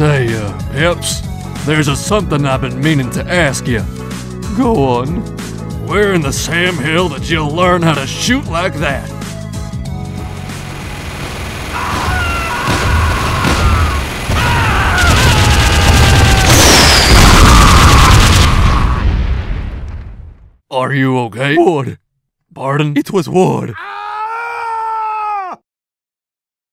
Say, Peps, there's something I've been meaning to ask you. Go on. Where in the Sam Hill did you learn how to shoot like that? Are you okay? Wood. Pardon? It was wood.